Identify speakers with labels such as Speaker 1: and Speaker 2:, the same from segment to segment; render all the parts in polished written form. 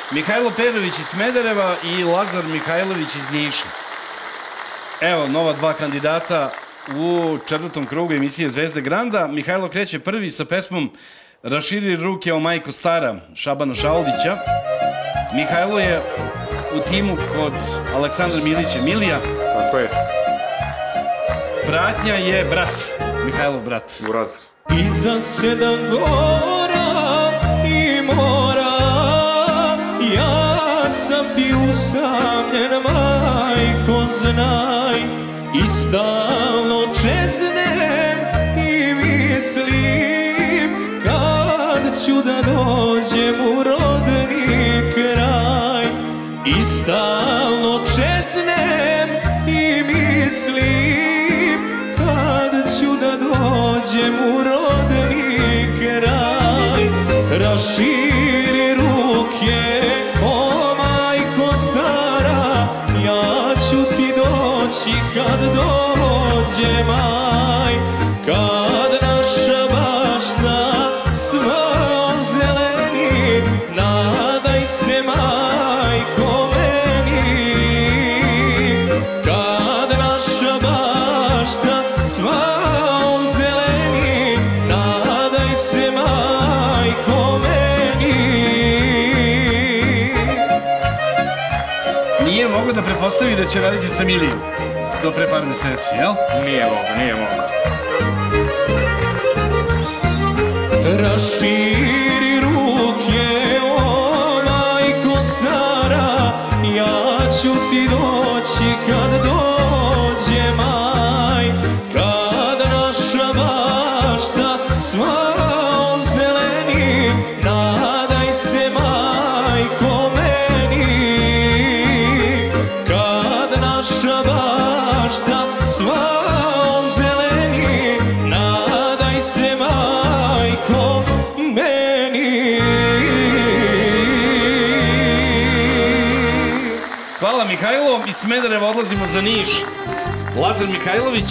Speaker 1: Mihajlo Perović iz Smedereva i Lazar Mihajlović iz Niša. Evo, nova dva kandidata u četvrtom krugu emisije Zvezde Granda. Mihajlo kreće prvi sa pesmom Raširi ruke o majko stara Šabana Šauldića. Mihajlo je u timu kod Aleksandra Milića Milija.
Speaker 2: Tako je.
Speaker 1: Pratnja je brat, Mihajlov brat.
Speaker 2: Burazir.
Speaker 3: Iza 7 gora i mora, ja sam ti usamljen, majko znaj, i stalno čeznem i mislim kad ću da dođem u rodni kraj. I stalno čeznem i mislim kad ću da dođem u rodni kraj. Raširi ruke, o majko stara, ja ću ti doći kad dođe maj. Kad naša bašta sva zeleni, nadaj se majko meni. Kad naša bašta sva zeleni, nadaj se majko meni.
Speaker 1: Nije mogo da pretpostavi da će raditi sa Milijom do pre par meseci, jel?
Speaker 2: Nije mogo.
Speaker 3: Raširi ruke, o majko stara, ja ću ti doći kad dođe maj. Kad naša bašta sva zeleni, nadaj se majko meni. Kad naša bašta sva zeleni, nadaj se majko meni.
Speaker 1: Hvala Mihajlo, iz Smedereva odlazimo za Niš. Lazar Mihajlović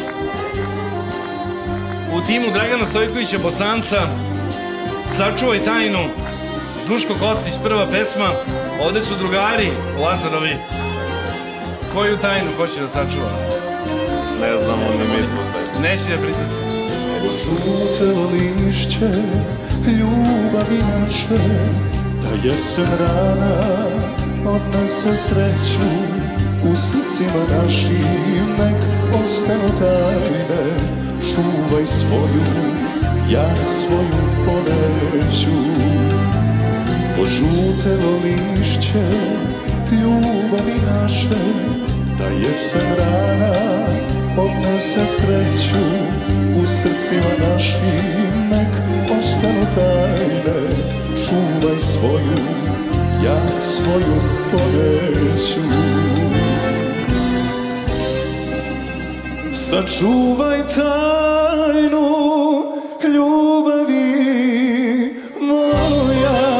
Speaker 1: u timu Dragana Stojkovića Bosanca, Sačuvaj tajnu, Duško Kostić, prva pesma. Ovde su drugari Lazarovi. Koju tajnu hoće da sačuva?
Speaker 2: Ne znam, on ne mi tu.
Speaker 1: Neće da prisjeti.
Speaker 3: Žuto lišće ljubavi naše, da jesen rana odnese sreću. U srcima našim nek ostanu tajne, čuvaj svoju, ja svoju poneću. O žutelo lišće ljubavi naše, da jesen rana odnese sreću. U srcima našim nek ostanu tajne, čuvaj svoju, ja svoju poneću. Sačuvaj tajnu ljubavi moja,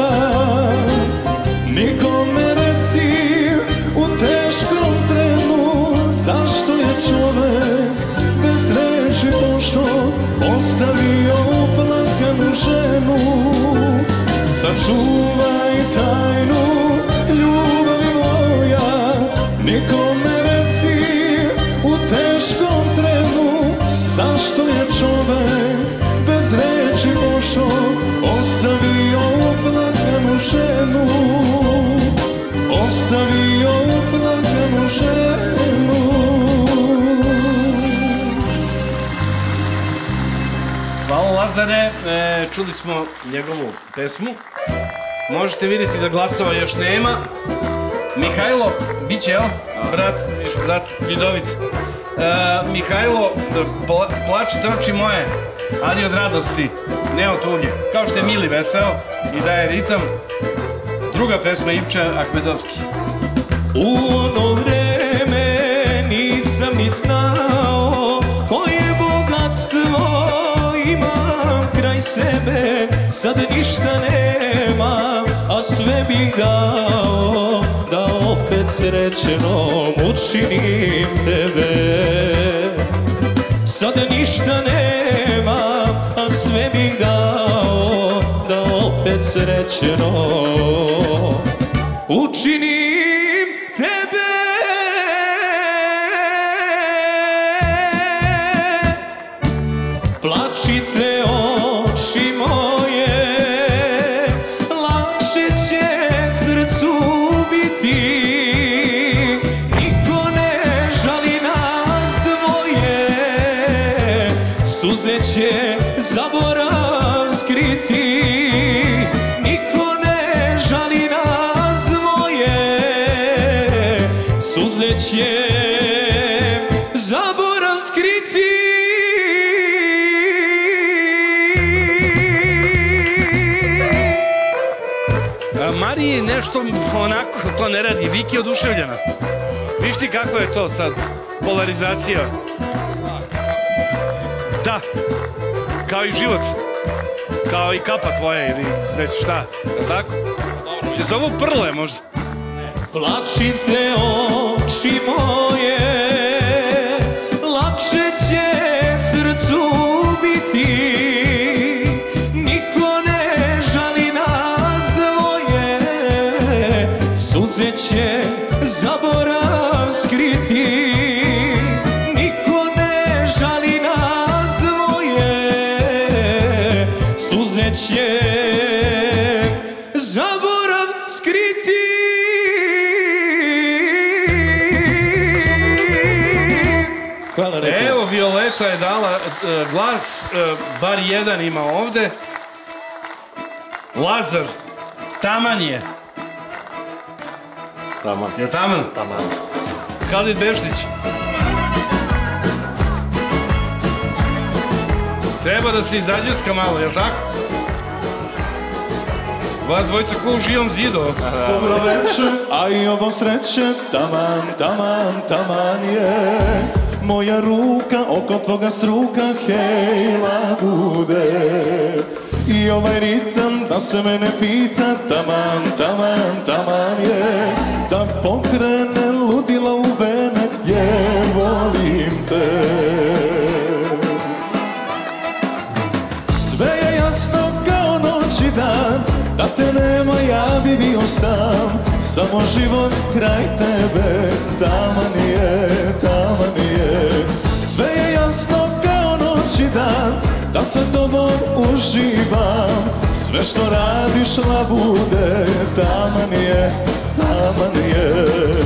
Speaker 3: nikome reci u teškom trenu, zašto je čovek bez reči pošao, ostavio plakanu ženu. Sačuvaj tajnu ljubavi moja, nikome reci u teškom trenu, zašto je čovek bez reči pošao, ostavio plakanu ženu. Ostavio plakanu ženu.
Speaker 1: Hvala Lazare, čuli smo njegovu pesmu. Možete vidjeti da glasova još nema. Mihajlo, bit će, jel? Brat Ljudovic. Mihajlo, plačite oči moje, ali od radosti, ne od tuge. Kao što je Mili veseo i daje ritam. Druga pesma Ivče Ahmedovski.
Speaker 3: U ono vreme nisam ni znao koje bogatstvo imam kraj sebe. Sad ništa nemam, a sve bih dao da opet srećenom učinim tebe. Sad ništa nemam, a sve bih dao da opet srećeno učinim tebe. Plačite oči moje, lakše će srcu biti. Niko ne žali nas dvoje, suze će zaborav skriti. Niko ne žali nas dvoje, suze će zaborav skriti.
Speaker 1: Mariji nešto onako to ne radi, Viki je oduševljena. Viš ti kako je to sad, polarizacija. Da, kao i život, kao i kapa tvoja ili već šta, je tako? Te zovu Prle možda.
Speaker 3: Plačite oči moje, lakše će srcu biti. Niko ne žali nas dvoje, suze će zaborav skriti. Niko ne žali nas dvoje, suze će zaborav skriti. Hvala lepo.
Speaker 1: Evo, Violeta je dala glas, bar jedan ima ovde. Lazar, taman je.
Speaker 2: Taman.
Speaker 1: Je taman?
Speaker 2: Taman.
Speaker 1: Khalid Beštić. Treba da se izađuska malo, jel tako? Vas dvojica ko u Živom zidu.
Speaker 3: Dobro večer, a i ovo sreće, taman, taman, taman je. Moja ruka oko tvoga struka, hejla bude. I ovaj ritam da se mene pita, taman, taman, taman je. Da pokrene ludila u vene, jer volim te. Sve je jasno kao noć i dan, da te nema ja bi bio sam. Samo život kraj tebe, taman je, taman je. Sve je jasno kao noć i dan, da sa tobom uživam. Sve što radiš labude, taman je, taman je.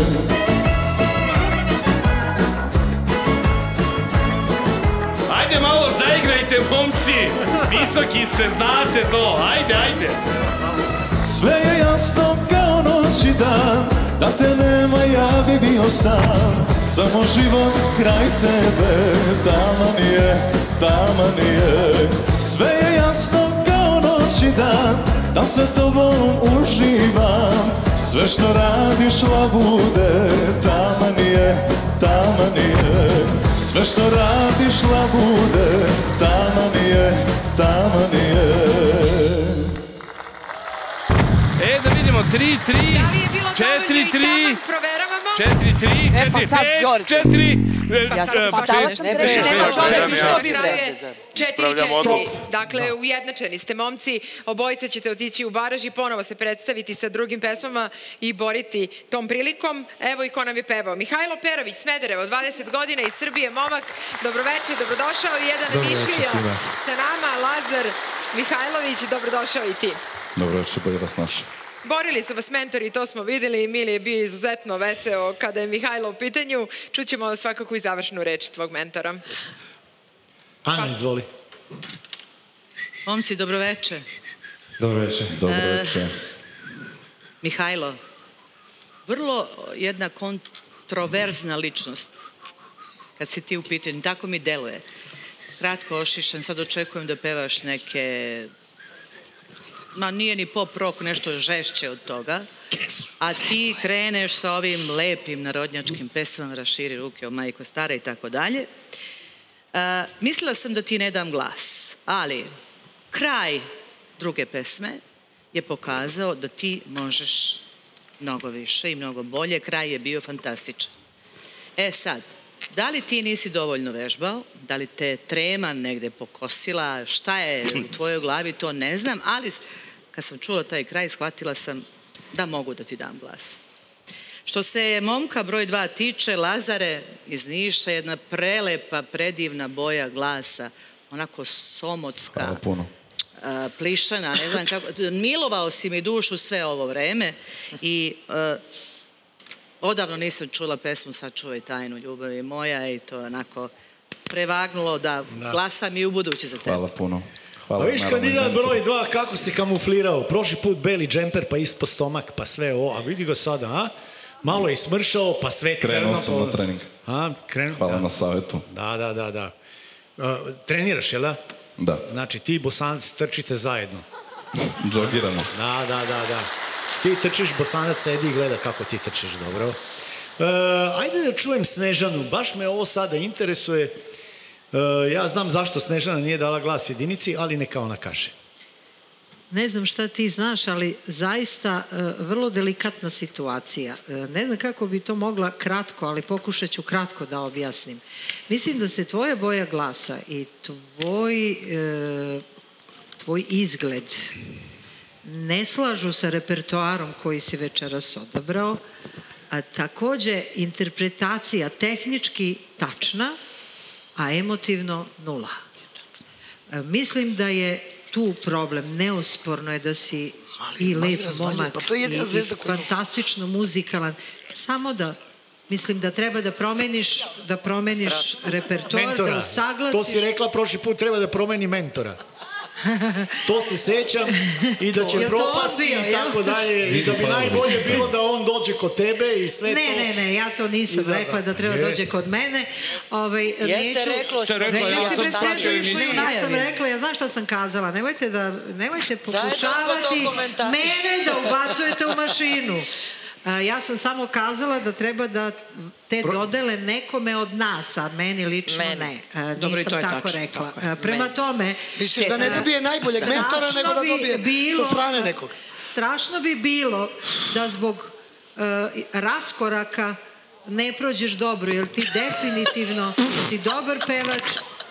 Speaker 1: Ajde malo zaigrajte, momci. Visoki ste, znate to. Ajde, ajde.
Speaker 3: Sve je jasno kao noć i dan, da te nema ja bi bio sam. Samo život kraj tebe, taman je, taman je. Sve je jasno kao noć i dan, da sa tobom uživam. Sve što radiš labude, taman je, taman je. Sve što radiš labude, taman je, taman je.
Speaker 1: Da vidimo, 3-3, 4-3,
Speaker 4: Da li je bilo dovoljno i taman? Proveravamo.
Speaker 1: 4-3, 4-5, 4...
Speaker 5: Ja sam spatala, ne
Speaker 4: Četiri, četiri. Dakle, ujednačeni ste, momci. Obojica ćete otići u baraž i ponovo se predstaviti sa drugim pesmama i boriti tom prilikom. Evo i ko nam je pevao. Mihajlo Perović, Smederevo, 20 godina, iz Srbije, momak. Dobroveče, dobrodošao. I jedan Nišlija sa nama, Lazar Mihajlović, dobrodošao i ti.
Speaker 6: Dobroveče, bolje vas našao.
Speaker 4: Borili su vas mentori, to smo videli. Mili je bio izuzetno veseo kada je Mihajlo u pitanju. Čućemo svakako i završnu reč tvog mentora.
Speaker 7: Ana, izvoli.
Speaker 5: Momci, dobroveče.
Speaker 6: Dobroveče. Dobroveče.
Speaker 5: Mihajlo, vrlo jedna kontroverzna ličnost kad si ti u pitanju, tako mi deluje. Kratko ošišan, sad očekujem da pevaš neke... Ma nije ni pop rock, nešto žešće od toga, a ti kreneš sa ovim lepim narodnjačkim pesmama, raširi ruke o majko stara i tako dalje. Mislila sam da ti ne dam glas, ali kraj druge pesme je pokazao da ti možeš mnogo više i mnogo bolje. Kraj je bio fantastičan. E sad, da li ti nisi dovoljno vežbao, da li te trema negde pokosila, šta je u tvojoj glavi, to ne znam, ali kad sam čula taj kraj, shvatila sam da mogu da ti dam glas. Što se momka broj 2 tiče, Lazare iz Niša, jedna prelepa, predivna boja glasa, onako somotska.
Speaker 6: Hvala puno.
Speaker 5: Plišana, ne znam kako, milovao si mi dušu sve ovo vreme i odavno nisam čula pesmu Sačuvaj tajnu ljubavi moja i to onako prevagnulo da glasam i u buduće za tebe.
Speaker 6: Hvala puno.
Speaker 7: A viš kandidat broj 2 kako se kamuflirao, prošli put beli džemper pa ispod stomak pa sve ovo, a vidi ga sada, a? Malo je smršao pa sve crno.
Speaker 6: Krenuo sam na trening. Hvala na savjetu.
Speaker 7: Da. Treniraš, jel da?
Speaker 6: Da.
Speaker 7: Znači ti i Bosanac trčite zajedno.
Speaker 6: Džogiramo.
Speaker 7: Da. Ti trčiš, Bosanac sedi i gleda kako ti trčiš, dobro. Ajde da čujem Snežanu, baš me ovo sada interesuje. Ja znam zašto Snežana nije dala glas jedinici, ali neka ona kaže.
Speaker 8: Ne znam šta ti znaš, ali zaista vrlo delikatna situacija. Ne znam kako bi to mogla kratko, ali pokušat ću kratko da objasnim. Mislim da se tvoja boja glasa i tvoj izgled ne slažu sa repertoarom koji si večeras odabrao, a takođe interpretacija tehnički tačna, a emotivno nula. Mislim da je tu problem. Neosporno je da si i lep momak i fantastično muzikalan. Samo da mislim da treba da promeniš repertoar, da usaglasiš.
Speaker 7: To si rekla prošli put, treba da promeni mentora. To se sećam i da će propasti i tako dalje i da bi najbolje bilo da on dođe kod tebe i sve to.
Speaker 8: Ne, ja to nisam rekla da treba dođe kod mene.
Speaker 9: Jeste rekla,
Speaker 8: ja sam rekla, ja znam šta sam kazala, nemojte pokušavati mene da ubacujete u mašinu. Ja sam samo kazala da treba da te dodele nekome od nas, a meni lično ne. Nisam tako rekla. Prema tome...
Speaker 10: Misliš da ne dobije najboljeg mentora, nego da dobije sa strane nekog?
Speaker 8: Strašno bi bilo da zbog raskoraka ne prođeš dobro, jer ti definitivno si dobar pevač.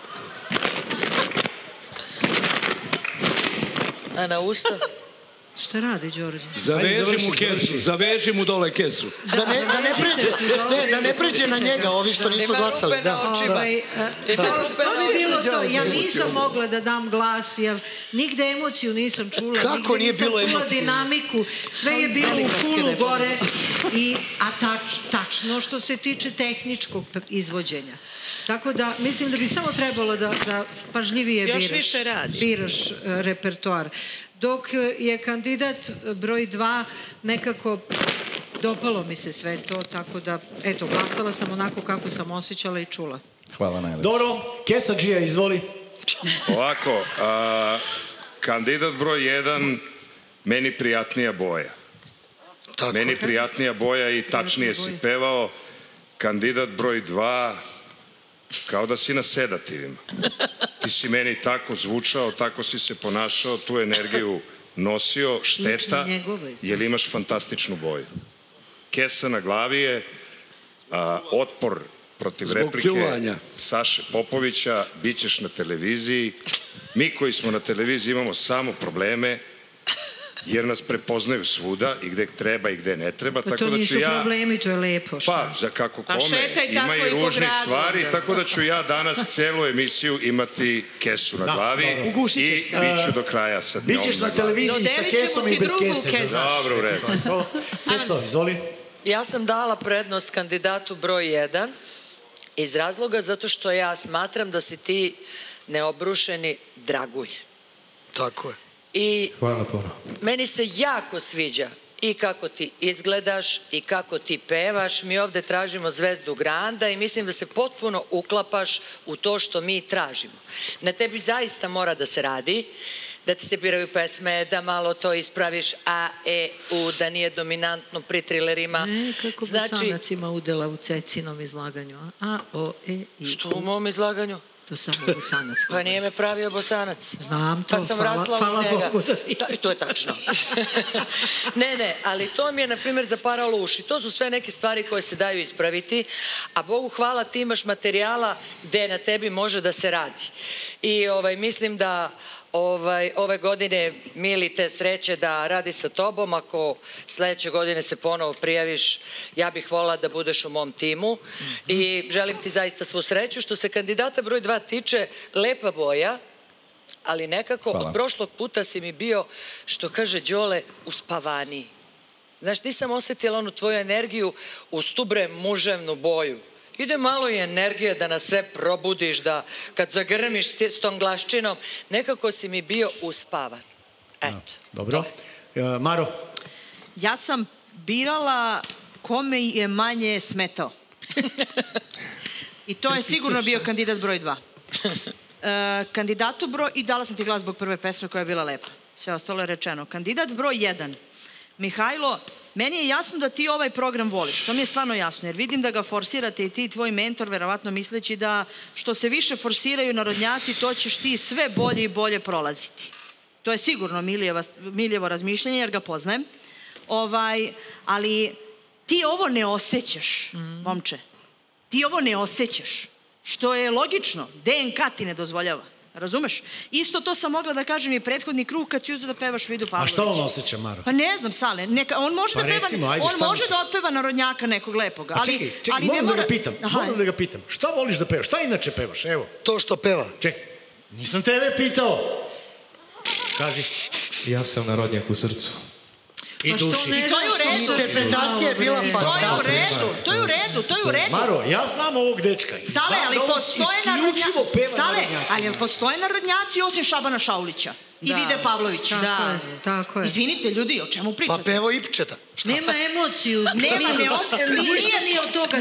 Speaker 9: A na usta?
Speaker 8: Šta radi, Đorđe?
Speaker 11: Zaveži mu dole kesu.
Speaker 10: Da ne pređe na njega, ovi što nisu glasali.
Speaker 8: Što bi bilo to? Ja nisam mogla da dam glas, nigde emociju nisam čula.
Speaker 10: Kako nije bilo emocije?
Speaker 8: Nisam čula dinamiku, sve je bilo u fulu gore. A tačno što se tiče tehničkog izvođenja. Tako da, mislim da bi samo trebalo da pažljivije biraš repertoar. Dok je kandidat broj 2 nekako dopalo mi se sve to, tako da, eto, glasala sam onako kako sam osjećala i čula.
Speaker 6: Hvala najlepše.
Speaker 7: Dobro, Kesadžija, izvoli.
Speaker 12: Ovako, kandidat broj 1, meni prijatnija boja. Meni prijatnija boja i tačnije si pevao. Kandidat broj 2, kao da si na sedativima. Ti si meni tako zvučao, tako si se ponašao, tu energiju nosio, šteta, jer imaš fantastičnu boju. Kesa na glavi je, otpor protiv replike Saše Popovića, bit ćeš na televiziji. Mi koji smo na televiziji imamo samo probleme, jer nas prepoznaju svuda i gde treba i gde ne treba.
Speaker 8: Pa to nisu problemi, to je lepo.
Speaker 12: Pa, za kako kome, ima i ružnih stvari, tako da ću ja danas celu emisiju imati kesu na glavi i bit ću do kraja sa njom.
Speaker 7: Bićeš na televiziji sa kesom i bez kese.
Speaker 12: Dobro, u redu.
Speaker 7: Ceco, izvoli.
Speaker 9: Ja sam dala prednost kandidatu broj 1 iz razloga zato što ja smatram da si ti neobrušeni dragulj.
Speaker 10: Tako je.
Speaker 9: I meni se jako sviđa i kako ti izgledaš i kako ti pevaš. Mi ovde tražimo zvezdu Granda i mislim da se potpuno uklapaš u to što mi tražimo. Na tebi zaista mora da se radi, da ti se biraju pesme, da malo to ispraviš A, E, U, da nije dominantno pri trilerima.
Speaker 8: Kako Bosanac ima udela u Cecinom izlaganju? A, O, E, I, U.
Speaker 9: Što u mom izlaganju?
Speaker 8: To samo Bosanac.
Speaker 9: Pa nije me pravio Bosanac.
Speaker 8: Znam to,
Speaker 9: pa sam rasla uz njega.
Speaker 8: Bogu da
Speaker 9: I to je tačno. Ne, ali to mi je, na primjer, zaparalo uši. To su sve neke stvari koje se daju ispraviti, a Bogu hvala, ti imaš materijala gde na tebi može da se radi. I mislim da ove godine, Mili, te sreće da radi sa tobom. Ako sledeće godine se ponovo prijaviš, ja bih volila da budeš u mom timu i želim ti zaista svu sreću. Što se kandidata broj 2 tiče, lepa boja, ali nekako od prošlog puta si mi bio, što kaže Đole, uspavaniji. Znaš, nisam osjetila onu tvoju energiju uz tu bre muževnu boju. Ide malo i energije da nas sve probudiš, da kad zagrmiš s tom glaščinom, nekako si mi bio uspavan. Eto.
Speaker 7: Dobro. Maro?
Speaker 13: Ja sam birala kome je manje smetao. I to je sigurno bio kandidat broj 2. Kandidatu broj... I dala sam ti glas zbog prve pesme koja je bila lepa. Sve ostalo je rečeno. Kandidat broj 1. Mihajlo, meni je jasno da ti ovaj program voliš. To mi je stvarno jasno, jer vidim da ga forsirate i ti tvoj mentor, verovatno misleći da što se više forsiraju narodnjaci, to ćeš ti sve bolje i bolje prolaziti. To je sigurno Miljevo razmišljanje, jer ga poznajem. Ali ti ovo ne osjećaš, momče. Ti ovo ne osjećaš. Što je logično. DNK ti ne dozvoljava. Razumeš? Isto to sam mogla da kažem i prethodni krug kad si uzeo da pevaš Vidu Pavlović.
Speaker 7: A šta on osjeća, Maro?
Speaker 13: Pa ne znam, Sale. On može da otpeva narodnjaka nekog lepoga.
Speaker 7: A čekaj, moram da ga pitam. Šta voliš da pevaš? Šta inače pevaš? Evo.
Speaker 10: To što peva.
Speaker 7: Čekaj, nisam tebe pitao. Kaži.
Speaker 6: Ja sam narodnjak u srcu.
Speaker 7: I duši.
Speaker 13: I to je u redu.
Speaker 10: Interpretacija je bila fantastična.
Speaker 13: To je u redu.
Speaker 7: Maro, ja znam ovog dečka.
Speaker 13: Sale, ali postoje narodnjaci osim Šabana Šaulića i Vide Pavlovića.
Speaker 8: Tako je.
Speaker 13: Izvinite, ljudi, o čemu pričate?
Speaker 10: Pa pevo Ipčeta.
Speaker 8: Nema emociju.
Speaker 13: Nije od toga.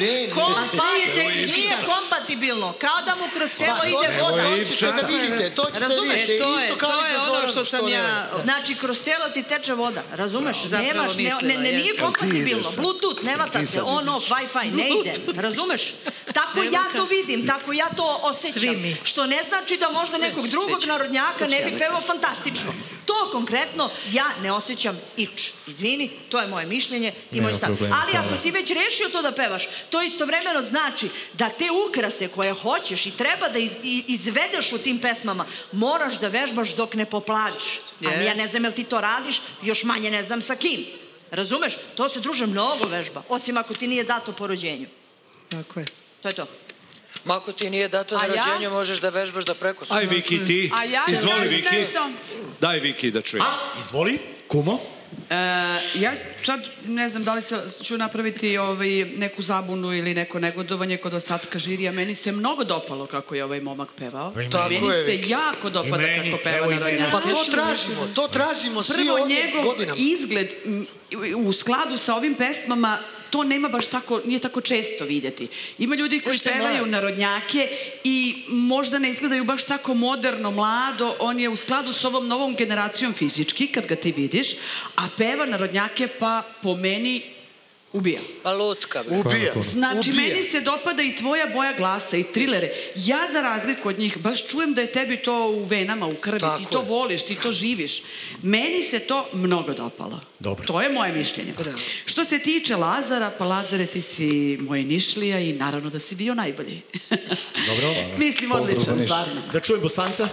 Speaker 13: Nije kompatibilno. Kao da mu kroz telo ide voda.
Speaker 10: To ćete da vidite.
Speaker 13: To je ono što sam ja... Znači, kroz telo ti teče voda. Razumeš? Nije kompatibilno. Bluetooth, ne vata se. On, off, Wi-Fi, ne ide. Razumeš? Tako ja to vidim. Tako ja to osjećam. Što ne znači da možda nekog drugog narodnjaka ne bi pevao fantastično. To konkretno ja ne osjećam ič. Izvini, to je moje mišljenje i moj stav. Ali ako si već rešio to da pevaš, to istovremeno znači da te ukrase koje hoćeš i treba da izvedeš u tim pesmama, moraš da vežbaš dok ne poplaviš. Ali ja ne znam jel ti to radiš, još manje ne znam sa kim. Razumeš? To se, druže, mnogo vežba, osim ako ti nije dato po rođenju.
Speaker 8: Tako je.
Speaker 13: To je to.
Speaker 9: Ma ako ti nije dato na rođenju, možeš da vežbaš da preko sutra.
Speaker 11: Aj, Viki, ti. Izvoli, Viki. Daj, Viki, da čujem.
Speaker 7: Izvoli, kumo.
Speaker 14: Ja sad ne znam da li ću napraviti neku zabunu ili neko negodovanje kod ostatka žirija. Meni se mnogo dopalo kako je ovaj momak pevao. Meni se jako dopada kako peva narodnjaka.
Speaker 10: Pa to tražimo svi ovdje godinama.
Speaker 14: Prvo, njegov izgled u skladu sa ovim pesmama, to nema baš tako, nije tako često vidjeti. Ima ljudi koji pevaju narodnjake i možda ne izgledaju baš tako moderno, mlado. On je u skladu s ovom novom generacijom fizički, kad ga ti vidiš, a peva narodnjake pa po meni ubija.
Speaker 9: Pa lutka.
Speaker 10: Ubija.
Speaker 14: Znači, meni se dopada i tvoja boja glasa i trilere. Ja, za razliku od njih, baš čujem da je tebi to u venama, u krvi. Ti to voliš, ti to živiš. Meni se to mnogo dopalo. To je moje mišljenje. Što se tiče Lazara, pa Lazare, ti si moj Nišlija i naravno da si bio najbolji.
Speaker 7: Dobro.
Speaker 14: Mislim, odličan, stvarno.
Speaker 7: Da čujem Bosanca.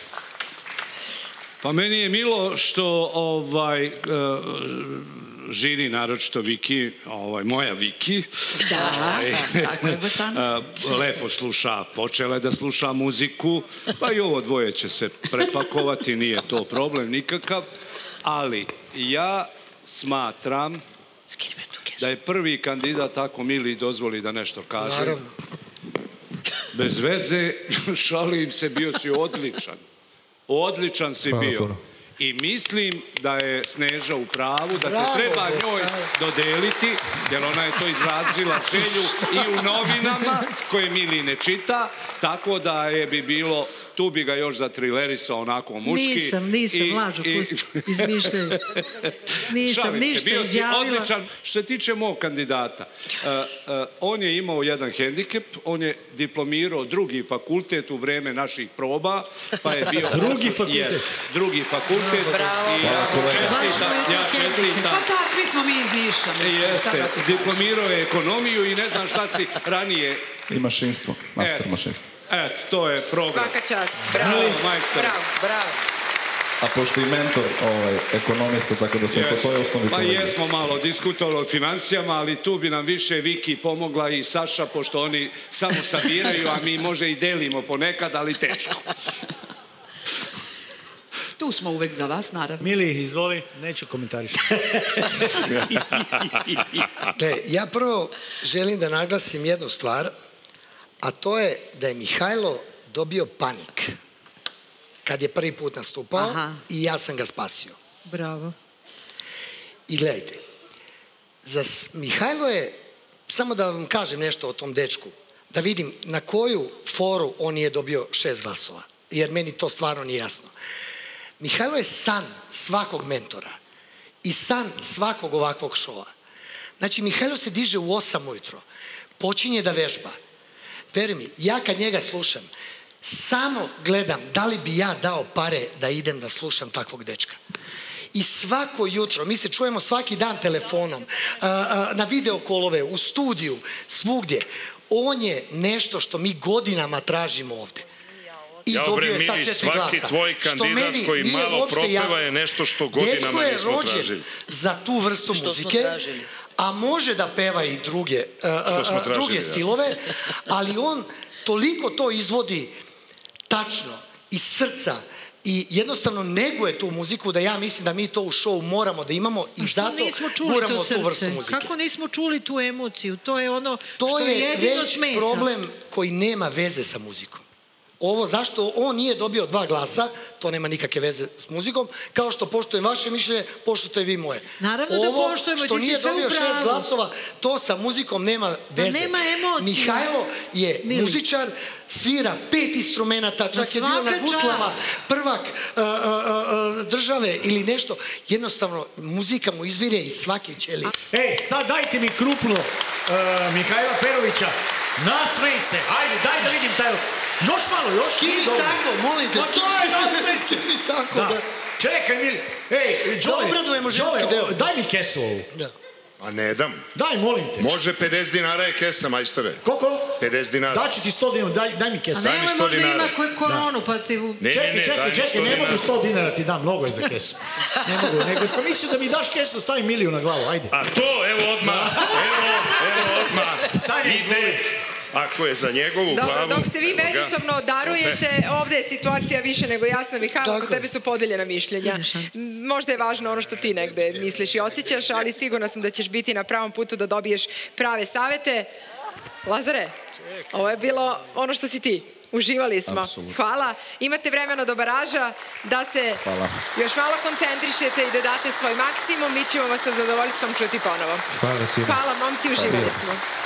Speaker 11: Pa meni je milo što žiri, naročito Viki, moja Viki, lepo sluša, počela je da sluša muziku, pa i ovo dvoje će se prepakovati, nije to problem nikakav, ali ja smatram da je prvi kandidat, ako Mili dozvoli da nešto kaže.
Speaker 10: Naravno.
Speaker 11: Bez veze, šalim se, bio si odličan. Odličan si bio. I mislim da je Sneža u pravu, da te treba njoj dodeliti, jer ona je to izrazila želju i u novinama, koje Mili ne čita, tako da je bi bilo, tu bi ga još zatrilerisao onako muški.
Speaker 8: Nisam, lažu, izmišljaju. Nisam ništa izjavila.
Speaker 11: Odličan. Što se tiče mog kandidata, on je imao jedan hendikep, on je diplomirao drugi fakultet u vreme naših proba, pa je bio...
Speaker 7: Drugi fakultet?
Speaker 11: Drugi fakultet.
Speaker 9: Bravo.
Speaker 11: Ja čestitam.
Speaker 14: Pa takvi smo mi iz Niša.
Speaker 11: Jeste, diplomirao je ekonomiju i ne znam šta si ranije...
Speaker 6: I mašinstvo, master mašinstvo.
Speaker 11: Eto, to je program.
Speaker 4: Svaka čast. Bravo. Bravo.
Speaker 3: A pošto i mentor ekonomista, tako da smo po toj osnovi
Speaker 11: Ma
Speaker 3: kolege.
Speaker 11: jesmo malo diskutovali o financijama, ali tu bi nam više Viki pomogla i Saša, pošto oni samo sabiraju, a mi može i delimo ponekad, ali teško.
Speaker 14: Tu smo uvek za vas, naravno.
Speaker 7: Mili, izvoli, neću komentarišati.
Speaker 10: Ja prvo želim da naglasim jednu stvar, a to je da je Mihajlo dobio panik kad je prvi put nastupao i ja sam ga spasio.
Speaker 8: Bravo.
Speaker 10: I gledajte, Mihajlo je, samo da vam kažem nešto o tom dečku, da vidim na koju foru on je dobio 6 glasova, jer meni to stvarno nije jasno. Mihajlo je san svakog mentora i san svakog ovakvog šova. Znači, Mihajlo se diže u 8 ujutro, počinje da vežba. Veruj mi, ja kad njega slušam, samo gledam da li bi ja dao pare da idem da slušam takvog dečka. I svako jutro, mi se čujemo svaki dan telefonom, na videokolove, u studiju, svugdje. On je nešto što mi godinama tražimo ovde. I dobio je sad 4 glasa.
Speaker 12: Svaki tvoj kandidat koji malo propeva je nešto što godinama nismo tražili.
Speaker 10: Dečko je rođen za tu vrstu muzike, a može da peva i druge stilove, ali on toliko to izvodi tačno, iz srca, i jednostavno neguje tu muziku da ja mislim da mi to u šovu moramo da imamo i zato moramo tu vrstu muzike.
Speaker 8: Kako nismo čuli tu emociju? To je ono što je jedino smeta.
Speaker 10: To je već problem koji nema veze sa muzikom. Ovo zašto on nije dobio 2 glasa, to nema nikakve veze s muzikom, kao što poštujem vaše mišljenje, poštujete vi moje.
Speaker 8: Naravno da poštujemo, ti si sve u pravu. Ovo što nije dobio 6 glasova, to sa muzikom nema veze. Nema emocije.
Speaker 10: Mihajlo je muzičar, svira 5 instrumenta, čak je bio na guslama, prvak države ili nešto. Jednostavno, muzika mu izvire iz svake ćelije.
Speaker 7: Ej, sad dajte mi krupno Mihajla Perovića. Nasmej se, ajde, daj da vidim taj... Još malo, još
Speaker 10: Kimi Sako, molim te.
Speaker 7: Ma to je nasmej se.
Speaker 10: Kimi Sako, da.
Speaker 7: Čekaj, Mili. Ej,
Speaker 10: da obradujemo ženski deo.
Speaker 7: Daj mi kesu ovu.
Speaker 12: A ne dam.
Speaker 7: Daj, molim te.
Speaker 12: Može 50 dinara je kesa, majstore.
Speaker 7: Koliko?
Speaker 12: 50 dinara.
Speaker 7: Daću ti 100 dinara, daj mi kesu.
Speaker 12: Daj mi 100 dinara.
Speaker 8: Možda ima koronu, pa ti...
Speaker 7: Čekaj, ne mogu 100 dinara ti dam, mnogo je za kesu. Ne mogu, nego sam mislio da mi daš kesu, stavi Miliju na glavu, ajde.
Speaker 12: A to, evo odmah, evo odmah. Ide. Ako je za njegovu glavu...
Speaker 4: Dobro, dok se vi međusobno darujete, ovde je situacija više nego jasna. Mihajlo, kod tebe su podeljena mišljenja. Možda je važno ono što ti negde misliš i osjećaš, ali sigurno sam da ćeš biti na pravom putu da dobiješ prave savete. Lazare, ovo je bilo ono što si ti. Uživali smo. Hvala. Imate vremena do baraža da se još malo koncentrišete i da date svoj maksimum. Mi ćemo vas sa zadovoljstvom čuti ponovo.
Speaker 6: Hvala svima.
Speaker 4: Hvala, momci, uživali smo.